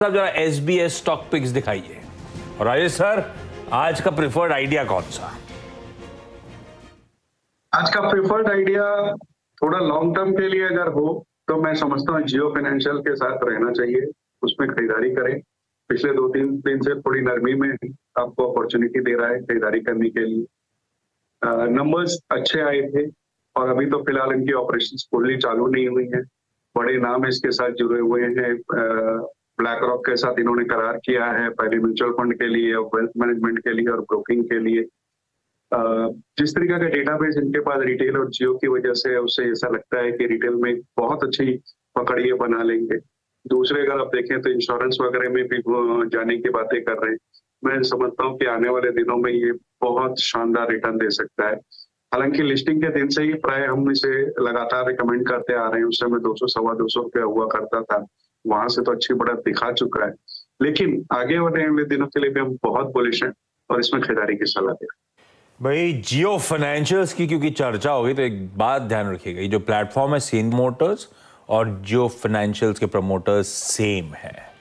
साहब जरा SBS stock pics दिखाइए। और राजेश सर, आज का प्रिफर्ड आइडिया कौन सा? आज का प्रिफर्ड आइडिया थोड़ा लॉन्ग टर्म के लिए अगर हो तो मैं समझता हूँ जियो फाइनेंशियल के साथ रहना चाहिए, उसमें खरीदारी करें। पिछले 2-3 दिन से थोड़ी नरमी में आपको अपॉर्चुनिटी दे रहा है खरीदारी करने के लिए। नंबर्स अच्छे आए थे और अभी तो फिलहाल इनकी ऑपरेशंस फुल्ली चालू नहीं हुई हैं। बड़े नाम इसके साथ जुड़े हुए हैं। ब्लैक रॉक के साथ इन्होंने करार किया है, पहले म्यूचुअल फंड के लिए और वेल्थ मैनेजमेंट के लिए और ब्रोकिंग के लिए। जिस तरीके का डेटाबेस इनके पास रिटेल और जियो की वजह से, उससे ऐसा लगता है कि रिटेल में बहुत अच्छी पकड़ ये बना लेंगे। दूसरे अगर आप देखें तो इंश्योरेंस वगैरह में भी जाने की बातें कर रहे हैं। मैं समझता हूँ कि आने वाले दिनों में ये बहुत शानदार रिटर्न दे सकता है। हालांकि लिस्टिंग के दिन से ही प्राय हम इसे लगातार रिकमेंड करते आ रहे हैं। उस समय 200 सवा 200 रुपया हुआ करता था, वहां से तो अच्छी बढ़त दिखा चुका है। लेकिन आगे वाले दिनों के लिए भी हम बहुत बुलिश हैं और इसमें खरीदारी की सलाह दें। भाई जियो फाइनेंशियल्स की क्योंकि चर्चा होगी तो एक बात ध्यान रखिएगा, ये जो प्लेटफॉर्म है सेन मोटर्स और जियो फाइनेंशियल्स के प्रमोटर्स सेम है।